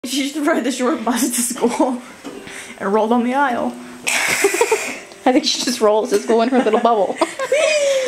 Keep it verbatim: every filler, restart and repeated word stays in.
She just rode the short bus to school and rolled on the aisle. I think she just rolls to school in her little bubble.